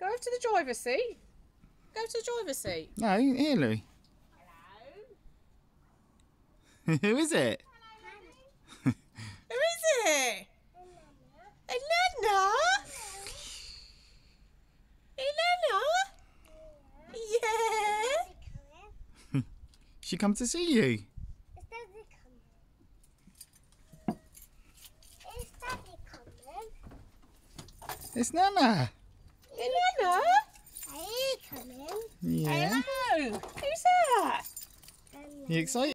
Go over to the driver's seat. Go to the driver's seat. No, here, Louie. Hello. Who is it? Who is it? Hey, Nanna? Hey, Nanna? Yeah. She come to see you. Is Daddy coming? It's Nanna. Hey, Nanna? Are you coming? Yeah. Hello. Who's that? You excited?